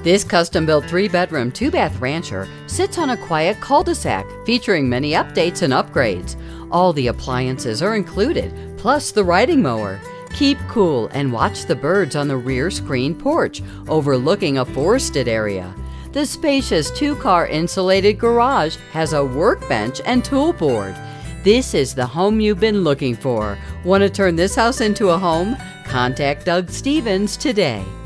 This custom-built 3-bedroom, 2-bath rancher sits on a quiet cul-de-sac featuring many updates and upgrades. All the appliances are included, plus the riding mower. Keep cool and watch the birds on the rear screen porch overlooking a forested area. The spacious 2-car insulated garage has a workbench and tool board. This is the home you've been looking for. Want to turn this house into a home? Contact Doug Stevens today.